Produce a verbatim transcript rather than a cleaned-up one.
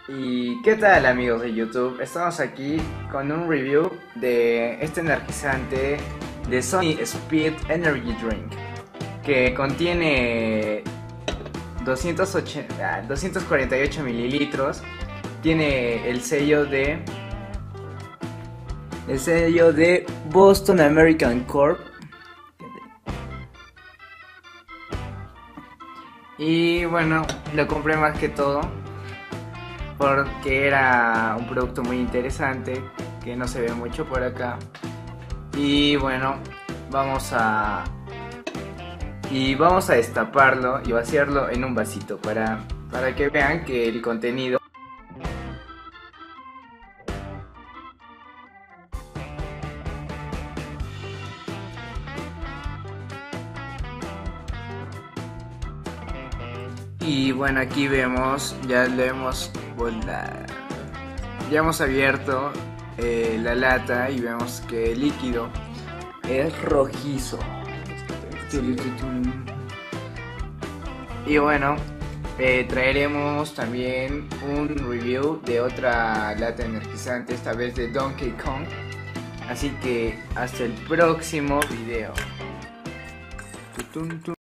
¿Y qué tal, amigos de YouTube? Estamos aquí con un review de este energizante de Sony Speed Energy Drink, que contiene doscientos ochenta, ah, doscientos cuarenta y ocho mililitros. Tiene el sello de el sello de Boston American Corp. Y bueno, lo compré más que todo porque era un producto muy interesante que no se ve mucho por acá. Y bueno, vamos a y vamos a destaparlo y vaciarlo en un vasito para para que vean que el contenido. Y bueno, aquí vemos, ya lo hemos volado. Ya hemos abierto eh, la lata y vemos que el líquido es rojizo. Y bueno, eh, traeremos también un review de otra lata energizante, esta vez de Donkey Kong. Así que hasta el próximo video.